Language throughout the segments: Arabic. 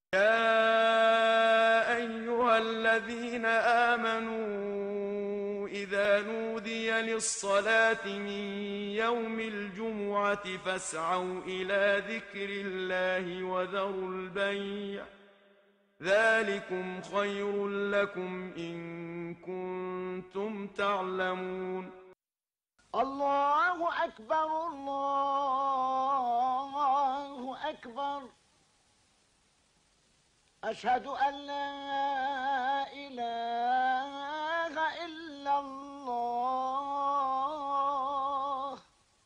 يا أيها الذين آمنوا إذا نودي للصلاة من يوم الجمعة فاسعوا إلى ذكر الله وذروا البيع ذلكم خير لكم إن كنتم تعلمون. الله أكبر الله أكبر. أشهد أن لا إله إلا الله.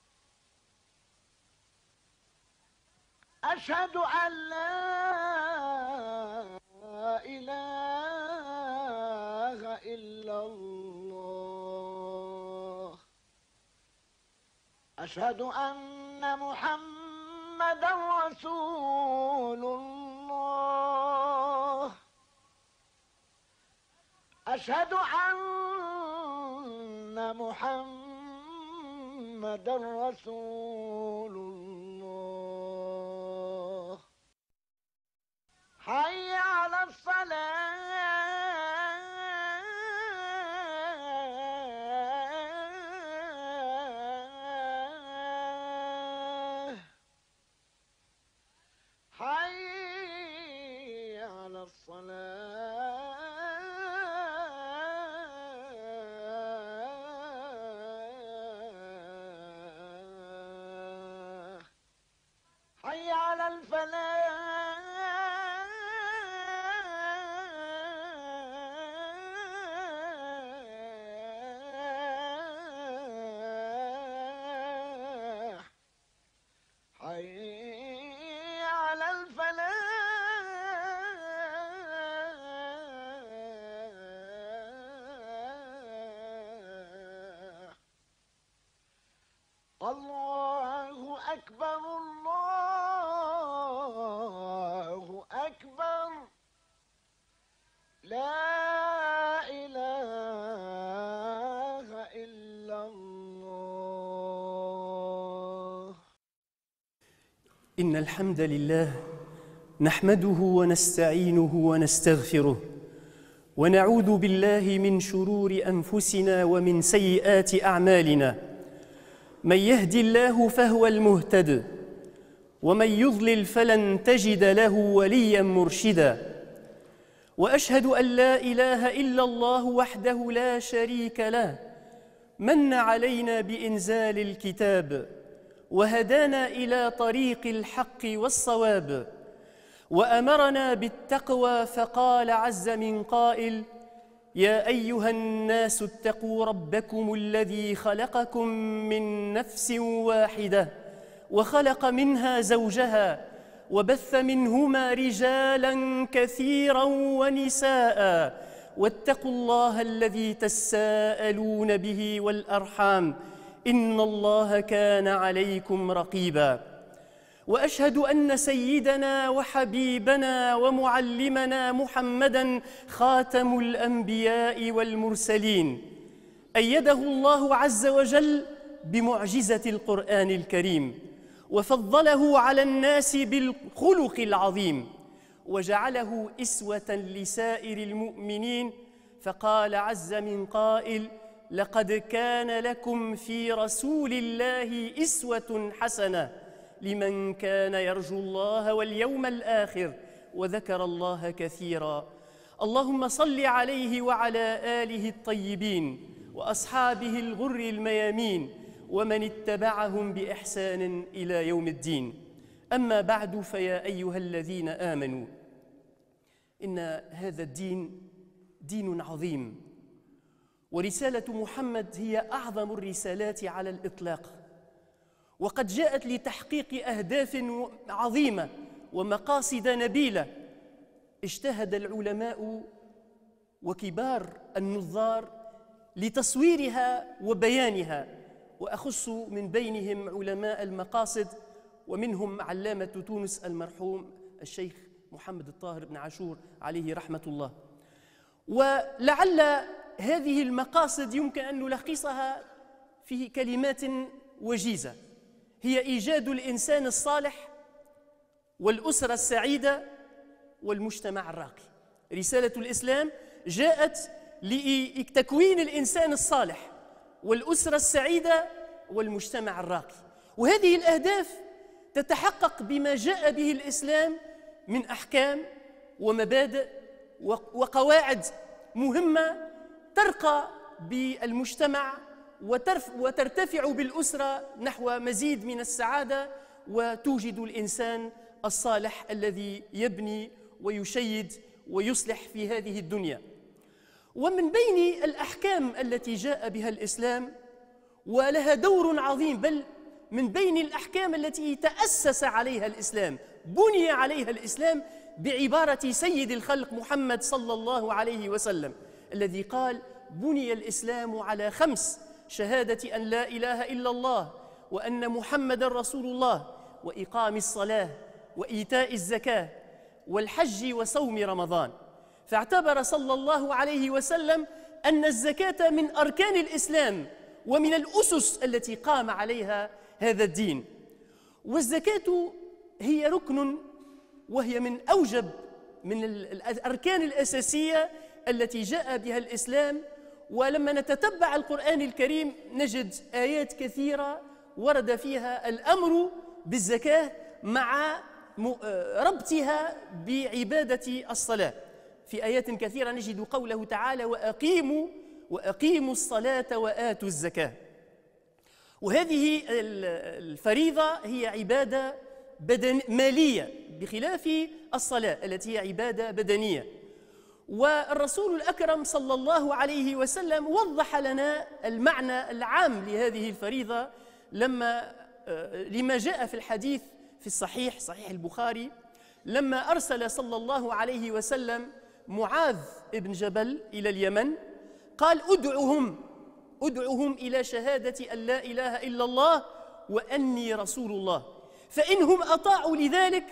أشهد أن لا إله إلا الله. أشهد أن محمدًا رسول الله. أشهد أن محمدًا رسول الله. حي على الصلاة. حي على الصلاة. حي على الفلاح. حي على الفلاح. الله أكبر الله أكبر. لا إله إلا الله. إن الحمد لله نحمده ونستعينه ونستغفره ونعوذ بالله من شرور أنفسنا ومن سيئات أعمالنا. من يهد الله فهو المهتد ومن يضلل فلن تجد له وليا مرشدا. وأشهد أن لا إله إلا الله وحده لا شريك له من علينا بإنزال الكتاب وهدانا إلى طريق الحق والصواب وأمرنا بالتقوى فقال عز من قائل: يا أيها الناس اتقوا ربكم الذي خلقكم من نفس واحدة وخلق منها زوجها وبث منهما رجالا كثيرا ونساء واتقوا الله الذي تساءلون به والأرحام إن الله كان عليكم رقيبا. وأشهد أن سيدنا وحبيبنا ومعلمنا محمدًا خاتم الأنبياء والمرسلين أيده الله عز وجل بمعجزة القرآن الكريم وفضله على الناس بالخلق العظيم وجعله إسوة لسائر المؤمنين فقال عز من قائل: لقد كان لكم في رسول الله أسوة حسنة لمن كان يرجو الله واليوم الآخر وذكر الله كثيرا. اللهم صل عليه وعلى آله الطيبين وأصحابه الغر الميامين ومن اتبعهم بإحسان إلى يوم الدين. أما بعد، فيا أيها الذين آمنوا، إن هذا الدين دين عظيم، ورسالة محمد هي أعظم الرسالات على الإطلاق، وقد جاءت لتحقيق أهداف عظيمة ومقاصد نبيلة اجتهد العلماء وكبار النظار لتصويرها وبيانها، وأخص من بينهم علماء المقاصد، ومنهم علامة تونس المرحوم الشيخ محمد الطاهر بن عاشور عليه رحمة الله. ولعل هذه المقاصد يمكن أن نلخصها في كلمات وجيزة، هي إيجاد الإنسان الصالح والأسرة السعيدة والمجتمع الراقي. رسالة الإسلام جاءت لتكوين الإنسان الصالح والأسرة السعيدة والمجتمع الراقي، وهذه الأهداف تتحقق بما جاء به الإسلام من أحكام ومبادئ وقواعد مهمة ترقى بالمجتمع وترتفع بالأسرة نحو مزيد من السعادة، وتوجد الإنسان الصالح الذي يبني ويشيد ويصلح في هذه الدنيا. ومن بين الأحكام التي جاء بها الإسلام ولها دور عظيم، بل من بين الأحكام التي تأسس عليها الإسلام، بني عليها الإسلام بعبارة سيد الخلق محمد صلى الله عليه وسلم الذي قال: بني الإسلام على 5: شهادة أن لا إله إلا الله وأن محمد رسول الله وإقام الصلاة وإيتاء الزكاة والحج وصوم رمضان. فاعتبر صلى الله عليه وسلم أن الزكاة من أركان الإسلام ومن الأسس التي قام عليها هذا الدين. والزكاة هي ركن، وهي من أوجب من الأركان الأساسية التي جاء بها الإسلام. ولما نتتبع القرآن الكريم نجد آيات كثيرة ورد فيها الأمر بالزكاة مع ربطها بعبادة الصلاة. في آيات كثيرة نجد قوله تعالى: وأقيموا الصلاة وآتوا الزكاة. وهذه الفريضة هي عبادة مالية بخلاف الصلاة التي هي عبادة بدنية. والرسول الأكرم صلى الله عليه وسلم وضح لنا المعنى العام لهذه الفريضة لما جاء في الحديث في صحيح البخاري، لما أرسل صلى الله عليه وسلم معاذ بن جبل إلى اليمن، قال: ادعهم إلى شهادة أن لا إله إلا الله وأني رسول الله، فإنهم أطاعوا لذلك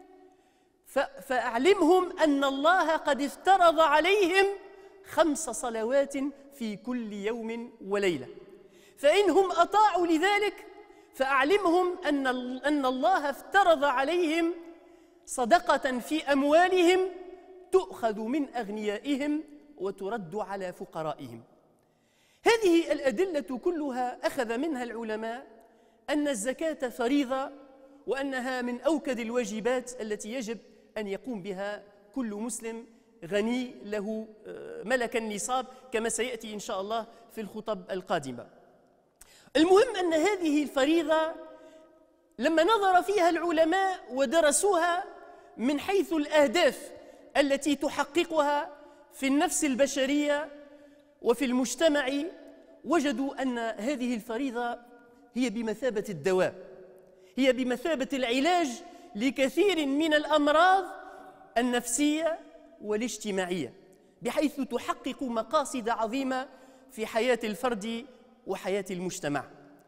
فأعلمهم أن الله قد افترض عليهم 5 صلوات في كل يوم وليلة. فإنهم أطاعوا لذلك فأعلمهم أن الله افترض عليهم صدقة في أموالهم تؤخذ من أغنيائهم وترد على فقرائهم. هذه الأدلة كلها أخذ منها العلماء أن الزكاة فريضة، وأنها من أوكد الواجبات التي يجب أن يقوم بها كل مسلم غني له ملك النصاب، كما سيأتي إن شاء الله في الخطب القادمة. المهم أن هذه الفريضة لما نظر فيها العلماء ودرسوها من حيث الأهداف التي تحققها في النفس البشرية وفي المجتمع، وجدوا أن هذه الفريضة هي بمثابة الدواء، هي بمثابة العلاج لكثير من الأمراض النفسية والاجتماعية، بحيث تحقق مقاصد عظيمة في حياة الفرد وحياة المجتمع.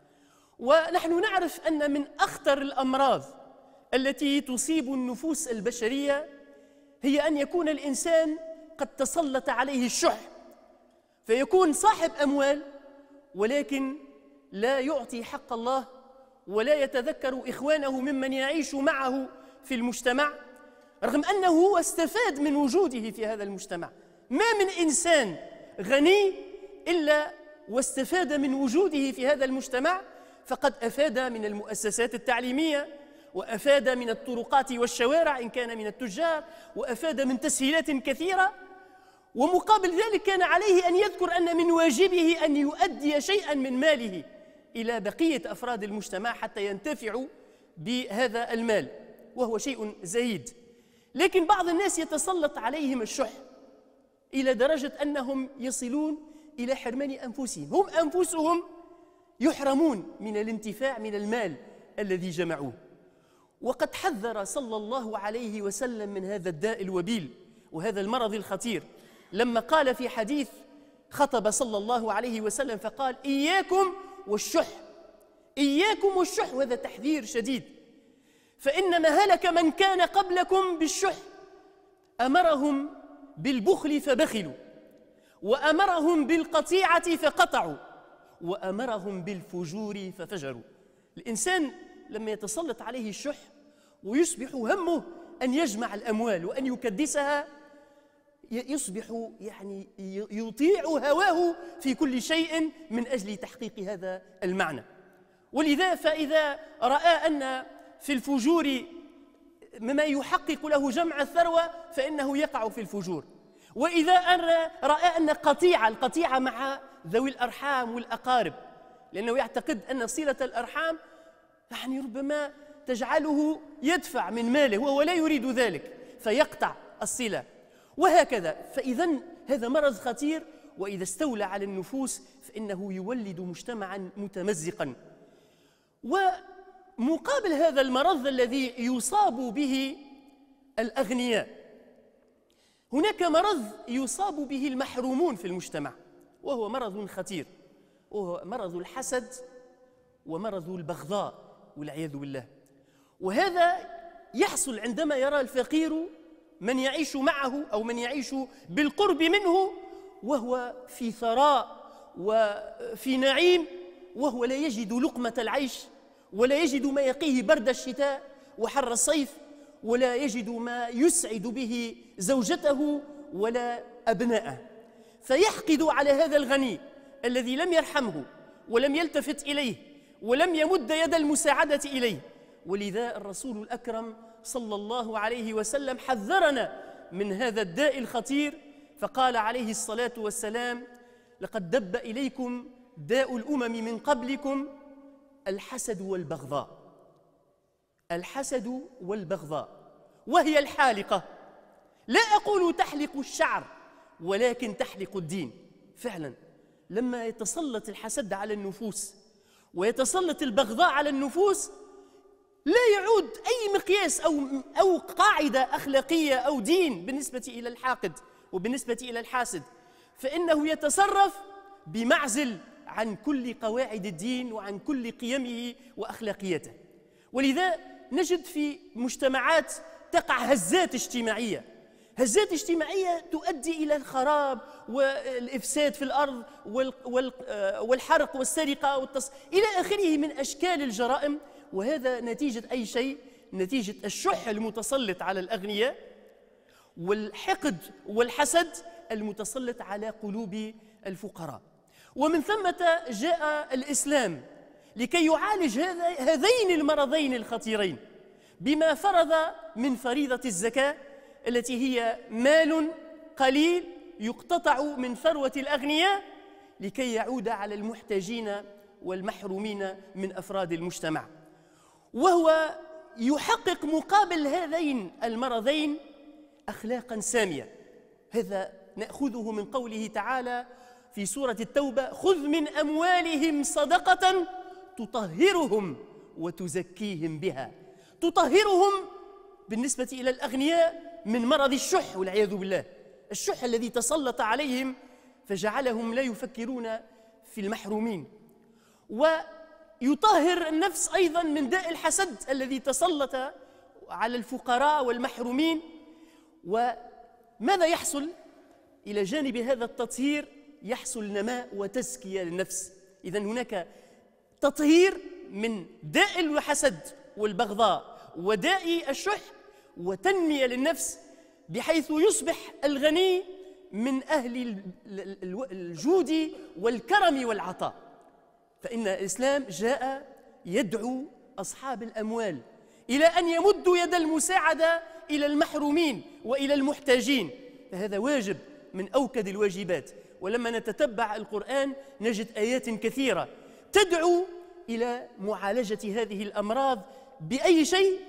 ونحن نعرف أن من أخطر الأمراض التي تصيب النفوس البشرية هي أن يكون الإنسان قد تسلط عليه الشح، فيكون صاحب أموال ولكن لا يعطي حق الله ولا يتذكر إخوانه ممن يعيش معه في المجتمع، رغم أنه هو استفاد من وجوده في هذا المجتمع. ما من إنسان غني إلا واستفاد من وجوده في هذا المجتمع، فقد أفاد من المؤسسات التعليمية، وأفاد من الطرقات والشوارع إن كان من التجار، وأفاد من تسهيلات كثيرة. ومقابل ذلك كان عليه أن يذكر أن من واجبه أن يؤدي شيئا من ماله إلى بقية أفراد المجتمع حتى ينتفعوا بهذا المال، وهو شيء زهيد. لكن بعض الناس يتسلط عليهم الشح إلى درجة أنهم يصلون إلى حرمان أنفسهم، هم أنفسهم يحرمون من الانتفاع من المال الذي جمعوه. وقد حذر صلى الله عليه وسلم من هذا الداء الوبيل وهذا المرض الخطير، لما قال في حديث خطب صلى الله عليه وسلم فقال: إياكم والشح، إياكم والشح، وهذا تحذير شديد. فإنما هلك من كان قبلكم بالشح، أمرهم بالبخل فبخلوا، وأمرهم بالقطيعة فقطعوا، وأمرهم بالفجور ففجروا. الإنسان لما يتسلط عليه الشح ويصبح همه أن يجمع الأموال وأن يكدسها يصبح يعني يطيع هواه في كل شيء من أجل تحقيق هذا المعنى. ولذا فإذا رأى أن في الفجور مما يحقق له جمع الثروة فإنه يقع في الفجور. وإذا رأى أن القطيعة مع ذوي الأرحام والأقارب، لأنه يعتقد أن صلة الأرحام يعني ربما تجعله يدفع من ماله وهو لا يريد ذلك فيقطع الصلة، وهكذا. فإذا هذا مرض خطير، وإذا استولى على النفوس فإنه يولد مجتمعا متمزقا. ومقابل هذا المرض الذي يصاب به الأغنياء، هناك مرض يصاب به المحرومون في المجتمع، وهو مرض خطير، وهو مرض الحسد ومرض البغضاء والعياذ بالله. وهذا يحصل عندما يرى الفقير من يعيش معه أو من يعيش بالقرب منه وهو في ثراء وفي نعيم، وهو لا يجد لقمة العيش، ولا يجد ما يقيه برد الشتاء وحر الصيف، ولا يجد ما يسعد به زوجته ولا أبناءه، فيحقد على هذا الغني الذي لم يرحمه ولم يلتفت إليه ولم يمد يد المساعدة إليه. ولذا الرسول الأكرم صلى الله عليه وسلم حذرنا من هذا الداء الخطير، فقال عليه الصلاة والسلام: لقد دب إليكم داء الأمم من قبلكم الحسد والبغضاء. الحسد والبغضاء، وهي الحالقة. لا أقول تحلق الشعر، ولكن تحلق الدين. فعلا لما يتسلط الحسد على النفوس ويتسلط البغضاء على النفوس، لا يعود أي مقياس أو قاعدة أخلاقية أو دين بالنسبة إلى الحاقد وبالنسبة إلى الحاسد، فإنه يتصرف بمعزل عن كل قواعد الدين وعن كل قيمه وأخلاقياته. ولذا نجد في مجتمعات تقع هزات اجتماعية، هزات اجتماعية تؤدي إلى الخراب والإفساد في الأرض والحرق والسرقة إلى آخره من أشكال الجرائم. وهذا نتيجة أي شيء؟ نتيجة الشح المتسلط على الأغنياء والحقد والحسد المتسلط على قلوب الفقراء. ومن ثمة جاء الإسلام لكي يعالج هذين المرضين الخطيرين بما فرض من فريضة الزكاة، التي هي مال قليل يقتطع من ثروة الأغنياء لكي يعود على المحتاجين والمحرومين من أفراد المجتمع. وهو يحقق مقابل هذين المرضين أخلاقا سامية. هذا نأخذه من قوله تعالى في سورة التوبة: خذ من أموالهم صدقة تطهرهم وتزكيهم بها. تطهرهم بالنسبة إلى الأغنياء من مرض الشح والعياذ بالله، الشح الذي تسلط عليهم فجعلهم لا يفكرون في المحرومين. ويطهر النفس أيضا من داء الحسد الذي تسلط على الفقراء والمحرومين. وماذا يحصل؟ إلى جانب هذا التطهير يحصل نماء وتزكية للنفس. إذن هناك تطهير من داء الحسد والبغضاء وداء الشح، وتنمية للنفس بحيث يصبح الغني من أهل الجود والكرم والعطاء. فإن الإسلام جاء يدعو أصحاب الأموال إلى أن يمدوا يد المساعدة إلى المحرومين وإلى المحتاجين، فهذا واجب من أوكد الواجبات. ولما نتتبع القرآن نجد آيات كثيرة تدعو إلى معالجة هذه الأمراض بأي شيء؟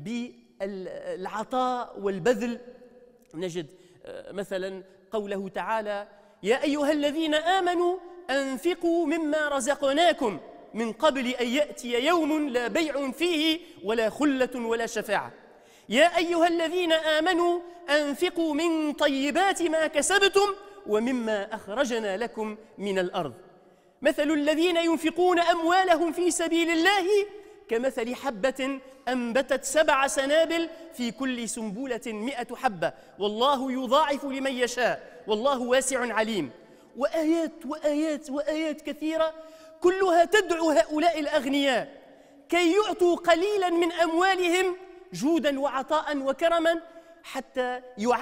بالعطاء والبذل. نجد مثلا قوله تعالى: يا أيها الذين آمنوا أنفقوا مما رزقناكم من قبل أن يأتي يوم لا بيع فيه ولا خلة ولا شفاعة. يا أيها الذين آمنوا أنفقوا من طيبات ما كسبتم ومما أخرجنا لكم من الأرض. مثل الذين ينفقون أموالهم في سبيل الله كمثل حبة أنبتت 7 سنابل في كل سنبلة 100 حبة والله يضاعف لمن يشاء والله واسع عليم. وآيات وآيات وآيات كثيرة كلها تدعو هؤلاء الأغنياء كي يعطوا قليلا من أموالهم جودا وعطاء وكرما حتى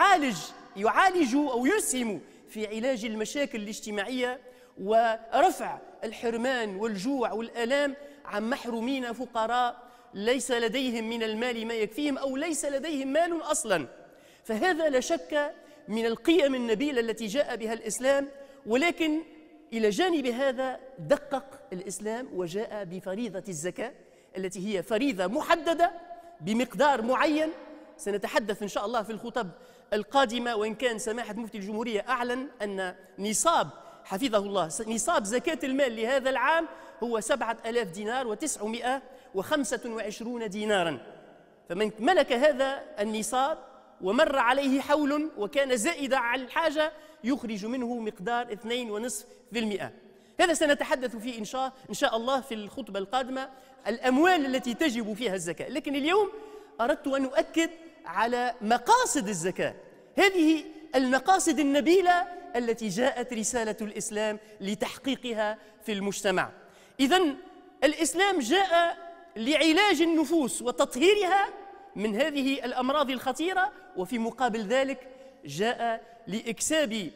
يعالجوا أو يسهموا في علاج المشاكل الاجتماعية ورفع الحرمان والجوع والآلام عن محرومين فقراء ليس لديهم من المال ما يكفيهم أو ليس لديهم مال أصلا. فهذا لا شك من القيم النبيلة التي جاء بها الإسلام، ولكن إلى جانب هذا دقق الإسلام وجاء بفريضة الزكاة التي هي فريضة محددة بمقدار معين. سنتحدث إن شاء الله في الخطب القادمة، وإن كان سماحة مفتي الجمهورية أعلن أن نصاب حفظه الله نصاب زكاة المال لهذا العام هو 7000 دينار و925 دينارا. فمن ملك هذا النصاب ومر عليه حول وكان زائدا على الحاجة يخرج منه مقدار 2.5%. هذا سنتحدث فيه إن شاء الله في الخطبة القادمة، الأموال التي تجب فيها الزكاة. لكن اليوم أردت أن أؤكد على مقاصد الزكاة، هذه المقاصد النبيلة التي جاءت رسالة الإسلام لتحقيقها في المجتمع. إذن الإسلام جاء لعلاج النفوس وتطهيرها من هذه الأمراض الخطيرة، وفي مقابل ذلك جاء لإكساب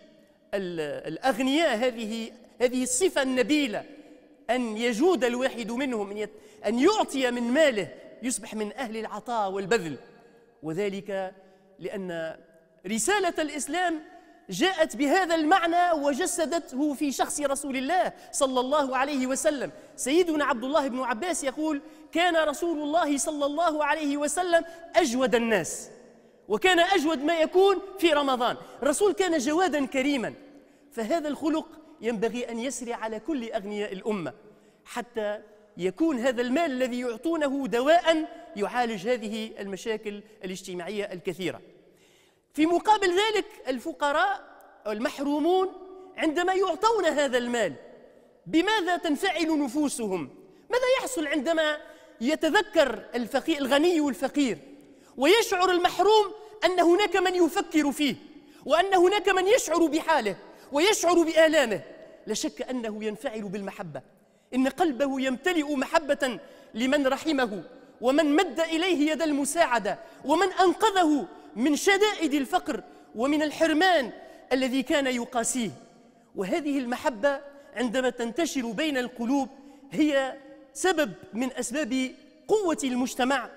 الأغنياء هذه الصفة النبيلة، أن يجود الواحد منهم، أن يعطي من ماله، يصبح من أهل العطاء والبذل. وذلك لأن رسالة الإسلام جاءت بهذا المعنى وجسدته في شخص رسول الله صلى الله عليه وسلم. سيدنا عبد الله بن عباس يقول: كان رسول الله صلى الله عليه وسلم أجود الناس، وكان أجود ما يكون في رمضان. الرسول كان جوادا كريما، فهذا الخلق ينبغي أن يسري على كل أغنياء الأمة حتى يكون هذا المال الذي يعطونه دواء يعالج هذه المشاكل الاجتماعية الكثيرة. في مقابل ذلك الفقراء والمحرومون عندما يعطون هذا المال بماذا تنفعل نفوسهم؟ ماذا يحصل عندما يتذكر الغني والفقير ويشعر المحروم أن هناك من يفكر فيه وأن هناك من يشعر بحاله ويشعر بآلامه؟ لا شك أنه ينفعل بالمحبة، إن قلبه يمتلئ محبة لمن رحمه ومن مد إليه يد المساعدة ومن أنقذه من شدائد الفقر ومن الحرمان الذي كان يقاسيه. وهذه المحبة عندما تنتشر بين القلوب هي سبب من أسباب قوة المجتمع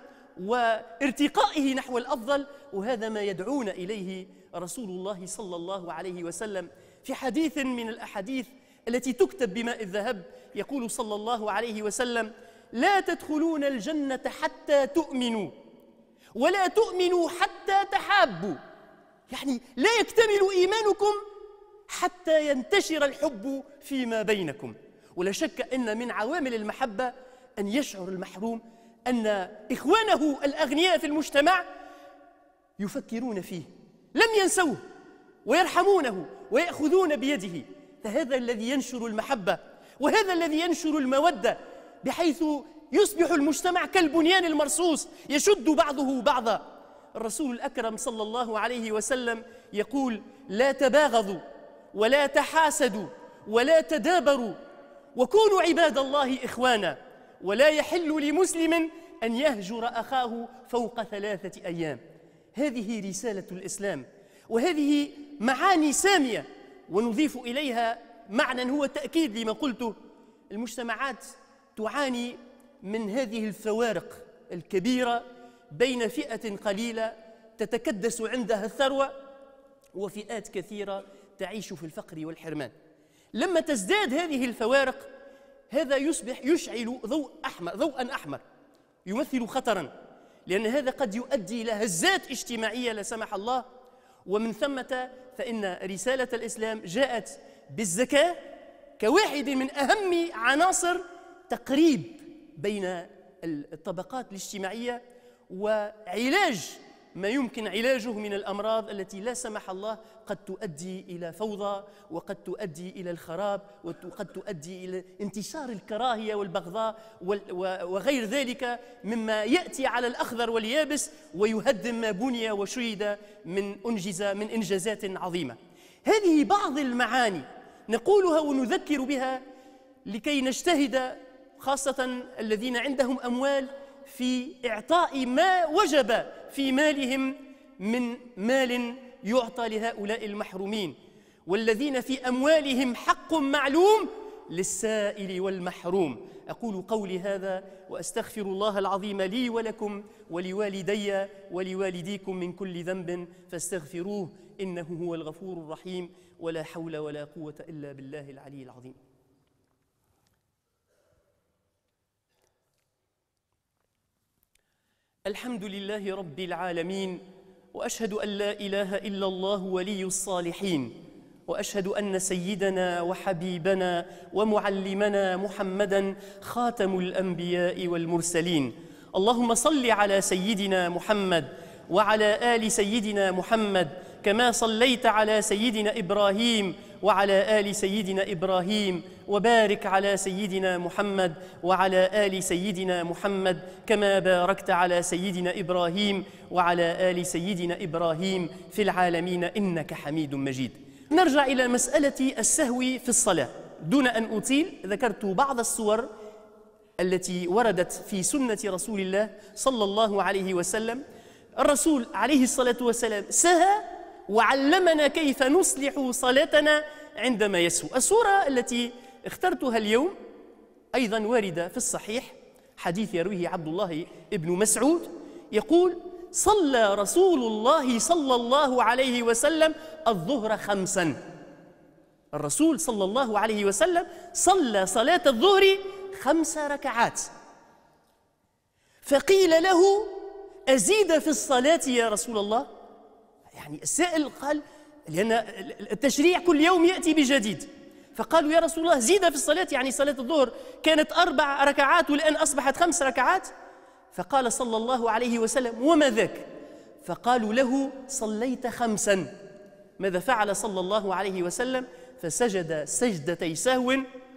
وارتقائه نحو الأفضل، وهذا ما يدعونا إليه رسول الله صلى الله عليه وسلم في حديث من الأحاديث التي تكتب بماء الذهب. يقول صلى الله عليه وسلم: لا تدخلون الجنة حتى تؤمنوا، ولا تؤمنوا حتى تحابوا. يعني لا يكتمل إيمانكم حتى ينتشر الحب فيما بينكم. ولا شك أن من عوامل المحبة أن يشعر المحروم أن إخوانه الأغنياء في المجتمع يفكرون فيه، لم ينسوه ويرحمونه ويأخذون بيده. فهذا الذي ينشر المحبة، وهذا الذي ينشر المودة، بحيث يصبح المجتمع كالبنيان المرصوص يشد بعضه بعضا. الرسول الأكرم صلى الله عليه وسلم يقول: لا تباغضوا ولا تحاسدوا ولا تدابروا وكونوا عباد الله إخوانا، ولا يحل لمسلم أن يهجر أخاه فوق 3 أيام. هذه رسالة الإسلام، وهذه معاني سامية، ونضيف إليها معنى هو تأكيد لما قلته. المجتمعات تعاني من هذه الفوارق الكبيرة بين فئة قليلة تتكدس عندها الثروة وفئات كثيرة تعيش في الفقر والحرمان. لما تزداد هذه الفوارق هذا يشعل ضوءا أحمر يمثل خطرا، لأن هذا قد يؤدي إلى هزات اجتماعية لا سمح الله. ومن ثمة فإن رسالة الإسلام جاءت بالزكاة كواحد من أهم عناصر تقريب بين الطبقات الاجتماعية وعلاج ما يمكن علاجه من الأمراض التي لا سمح الله قد تؤدي إلى فوضى، وقد تؤدي إلى الخراب، وقد تؤدي إلى انتشار الكراهية والبغضاء وغير ذلك مما يأتي على الأخضر واليابس ويهدم ما بني وشيد من إنجازات عظيمة. هذه بعض المعاني نقولها ونذكر بها لكي نجتهد، خاصة الذين عندهم أموال، في إعطاء ما وجب في مالهم من مال يعطى لهؤلاء المحرومين. والذين في أموالهم حق معلوم للسائل والمحروم. أقول قولي هذا وأستغفر الله العظيم لي ولكم ولوالدي ولوالديكم من كل ذنب فاستغفروه إنه هو الغفور الرحيم، ولا حول ولا قوة إلا بالله العلي العظيم. الحمد لله رب العالمين، وأشهد أن لا إله إلا الله ولي الصالحين، وأشهد أن سيدنا وحبيبنا ومعلمنا محمدًا خاتم الأنبياء والمرسلين. اللهم صل على سيدنا محمد وعلى آل سيدنا محمد كما صليت على سيدنا إبراهيم وعلى آل سيدنا إبراهيم، وبارك على سيدنا محمد وعلى آل سيدنا محمد كما باركت على سيدنا إبراهيم وعلى آل سيدنا إبراهيم في العالمين إنك حميد مجيد. نرجع إلى مسألة السهو في الصلاة. دون أن أطيل، ذكرت بعض الصور التي وردت في سنة رسول الله صلى الله عليه وسلم. الرسول عليه الصلاة والسلام سهى وعلمنا كيف نصلح صلاتنا عندما يسهو. الصورة التي اخترتها اليوم أيضا واردة في الصحيح، حديث يرويه عبد الله بن مسعود يقول: صلى رسول الله صلى الله عليه وسلم الظهر 5. الرسول صلى الله عليه وسلم صلى صلاة الظهر 5 ركعات. فقيل له: أزيد في الصلاة يا رسول الله؟ يعني السائل قال، لأن التشريع كل يوم يأتي بجديد، فقالوا: يا رسول الله زيد في الصلاة، يعني صلاة الظهر كانت 4 ركعات والآن أصبحت 5 ركعات. فقال صلى الله عليه وسلم: وما ذاك؟ فقالوا له: صليت 5. ماذا فعل صلى الله عليه وسلم؟ فسجد سجدتي سهو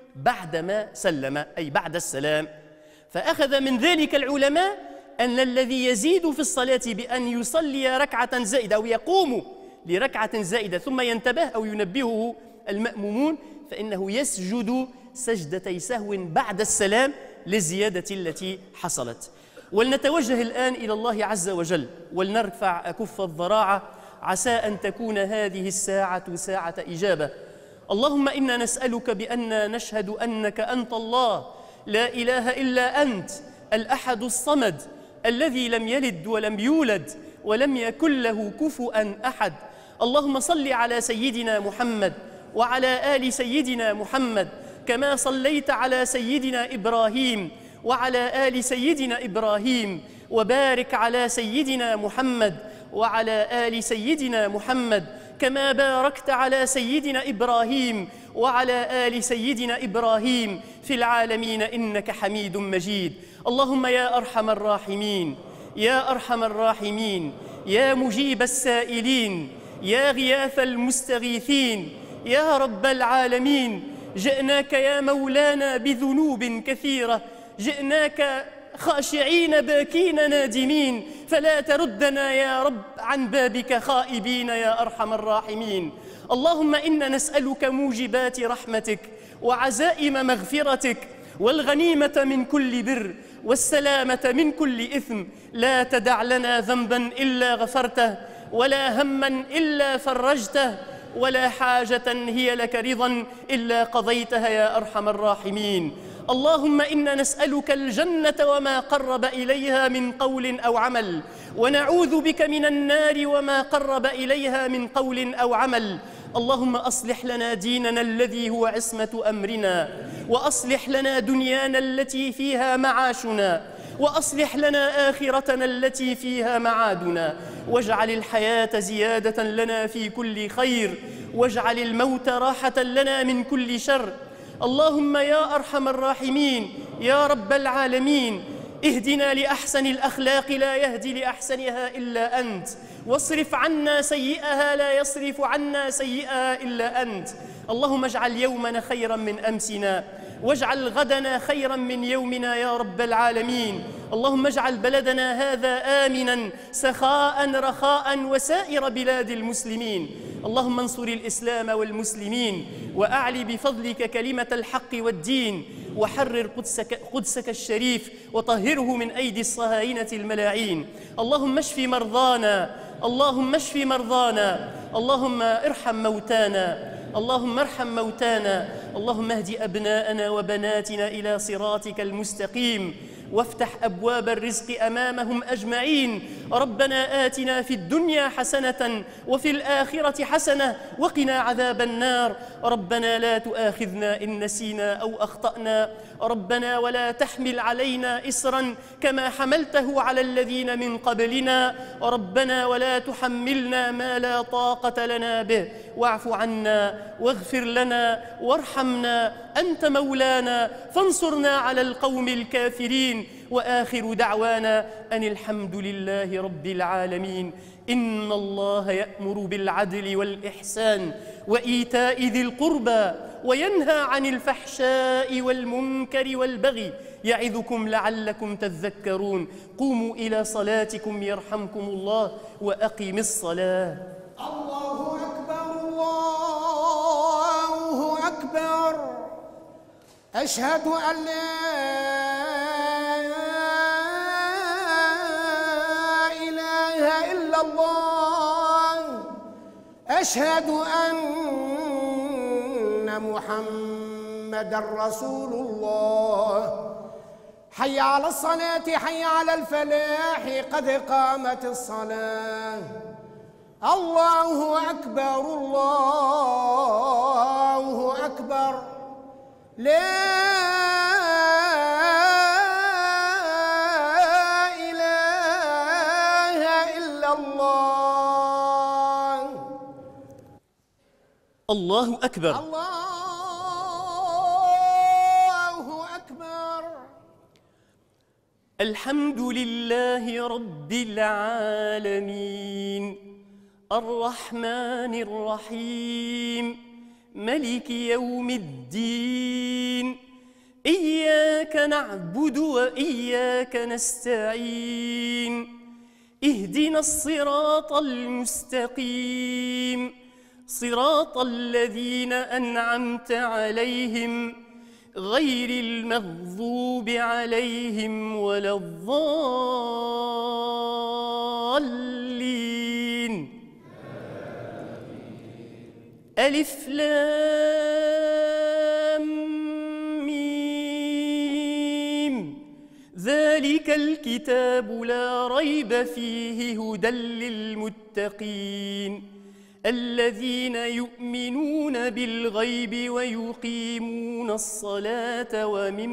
بعدما سلم، أي بعد السلام. فأخذ من ذلك العلماء أن الذي يزيد في الصلاة بأن يصلي ركعة زائدة أو يقوم لركعة زائدة ثم ينتبه أو ينبهه المأمومون، فإنه يسجد سجدتي سهو بعد السلام للزيادة التي حصلت. ولنتوجه الآن إلى الله عز وجل ولنرفع أكف الضراعة، عسى أن تكون هذه الساعة ساعة إجابة. اللهم إنا نسألك بأننا نشهد أنك أنت الله لا إله إلا أنت، الأحد الصمد الذي لم يلد ولم يولد ولم يكن له كفؤا أحد. اللهم صل على سيدنا محمد وعلى آل سيدنا محمد كما صليت على سيدنا إبراهيم وعلى آل سيدنا إبراهيم، وبارك على سيدنا محمد وعلى آل سيدنا محمد كما باركت على سيدنا إبراهيم وعلى آل سيدنا إبراهيم في العالمين إنك حميد مجيد. اللهم يا أرحم الراحمين، يا أرحم الراحمين، يا مجيب السائلين، يا غياث المستغيثين، يا رب العالمين، جئناك يا مولانا بذنوب كثيرة، جئناك خاشعين باكين نادمين، فلا تردنا يا رب عن بابك خائبين يا أرحم الراحمين. اللهم إنا نسألك موجبات رحمتك وعزائم مغفرتك والغنيمة من كل بر والسلامة من كل إثم. لا تدع لنا ذنبا إلا غفرته، ولا هما إلا فرجته، ولا حاجة هي لك رضا إلا قضيتها يا أرحم الراحمين. اللهم إنا نسألك الجنة وما قرب إليها من قول أو عمل، ونعوذ بك من النار وما قرب إليها من قول أو عمل. اللهم أصلح لنا ديننا الذي هو عصمة أمرنا، وأصلح لنا دنيانا التي فيها معاشنا، وأصلح لنا آخرتنا التي فيها معادنا، واجعل الحياة زيادة لنا في كل خير، واجعل الموت راحة لنا من كل شر. اللهم يا أرحم الراحمين، يا رب العالمين، اهدنا لأحسن الأخلاق لا يهدي لأحسنها إلا أنت، واصرف عنا سيئها لا يصرف عنا سيئها إلا أنت. اللهم اجعل يومنا خيرا من أمسنا، واجعل غدنا خيرا من يومنا يا رب العالمين. اللهم اجعل بلدنا هذا آمنا سخاء رخاء وسائر بلاد المسلمين. اللهم انصر الإسلام والمسلمين، وأعل بفضلك كلمة الحق والدين، وحرر قدسك الشريف وطهره من أيدي الصهاينة الملاعين. اللهم اشف مرضانا، اللهم اشف مرضانا، اللهم ارحم موتانا، اللهم ارحم موتانا، اللهم اهد أبناءنا وبناتنا إلى صراطك المستقيم وافتح أبواب الرزق أمامهم أجمعين. ربنا آتنا في الدنيا حسنة وفي الآخرة حسنة وقنا عذاب النار. ربنا لا تؤاخذنا إن نسينا أو أخطأنا، ربنا ولا تحمل علينا إصرا كما حملته على الذين من قبلنا، ربنا ولا تحملنا ما لا طاقة لنا به، واعف عنا واغفر لنا وارحمنا، أنت مولانا فانصرنا على القوم الكافرين. وآخر دعوانا أن الحمد لله رب العالمين. إن الله يأمر بالعدل والإحسان وإيتاء ذي القربى وينهى عن الفحشاء والمنكر والبغي يعظكم لعلكم تذكرون. قوموا إلى صلاتكم يرحمكم الله وأقم الصلاة. الله أكبر الله أكبر. أشهد أن لا إله إلا الله. أشهد أن محمدًا رسول الله. حي على الصلاة حي على الفلاح قد قامت الصلاة. الله أكبر الله أكبر. لا إله إلا الله. الله أكبر. الله أكبر. الحمد لله رب العالمين الرحمن الرحيم ملك يوم الدين. إياك نعبد وإياك نستعين. اهدنا الصراط المستقيم صراط الذين أنعمت عليهم غير المغضوب عليهم ولا الضالين. ألف لام ميم. ذلك الكتاب لا ريب فيه هدى للمتقين الذين يؤمنون بالغيب ويقيمون الصلاة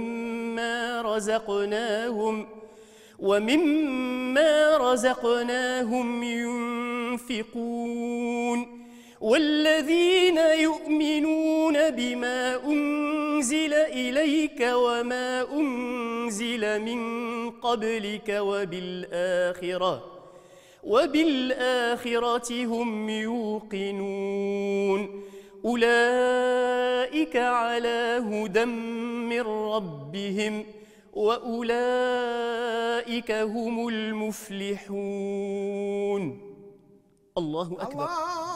ومما رزقناهم ينفقون. والذين يؤمنون بما أنزل إليك وما أنزل من قبلك وبالآخرة هم يوقنون. أولئك على هدى من ربهم وأولئك هم المفلحون. الله أكبر.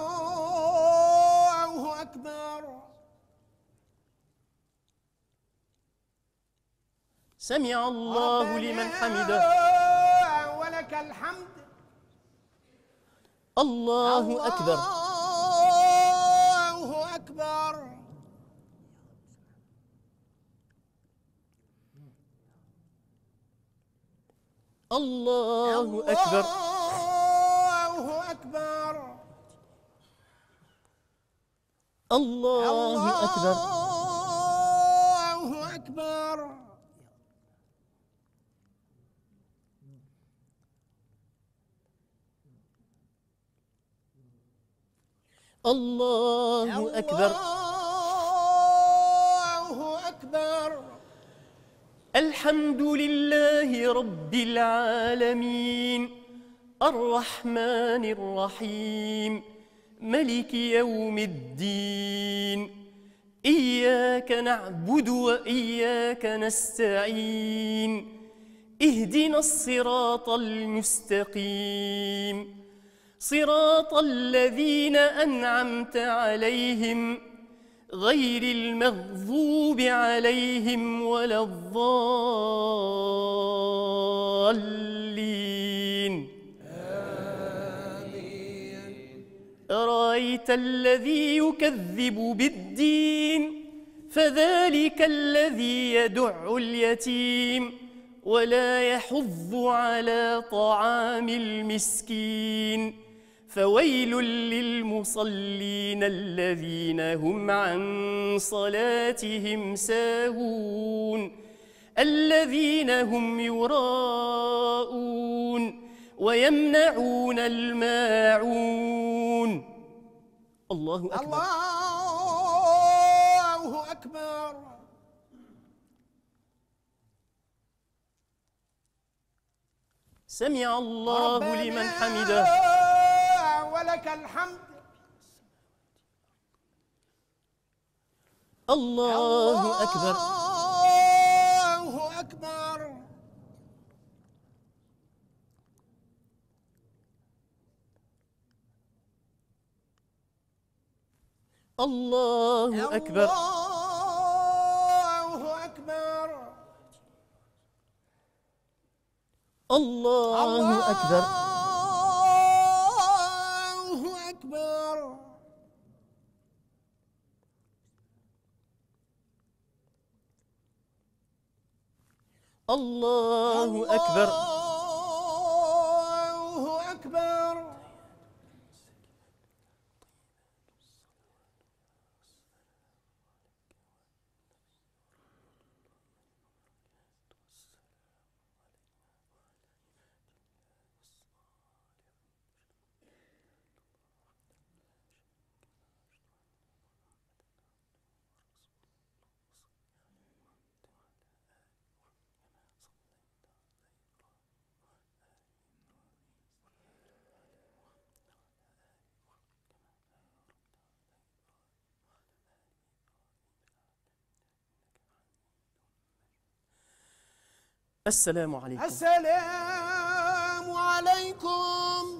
الله أكبر. سمع الله لمن حمده. ولك الحمد. الله أكبر. الله أكبر. الله أكبر. الله أكبر. الله أكبر. الله أكبر. الله أكبر. الله أكبر. الحمد لله رب العالمين الرحمن الرحيم ملك يوم الدين. إياك نعبد وإياك نستعين. اهدنا الصراط المستقيم صراط الذين أنعمت عليهم غير المغضوب عليهم ولا الضالين. أرأيت الذي يكذب بالدين فذلك الذي يدع اليتيم ولا يحض على طعام المسكين فويل للمصلين الذين هم عن صلاتهم ساهون الذين هم يراءون ويمنعون الماعون. الله أكبر. الله أكبر. سمع الله لمن حمده. ولك الحمد. الله أكبر. الله أكبر. الله أكبر. الله أكبر. الله أكبر. الله أكبر. الله أكبر. الله أكبر. السلام عليكم. السلام عليكم.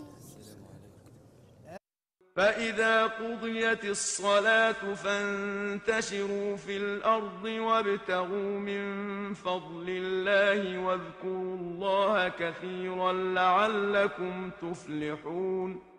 فإذا قضيت الصلاة فانتشروا في الأرض وابتغوا من فضل الله واذكروا الله كثيرا لعلكم تفلحون.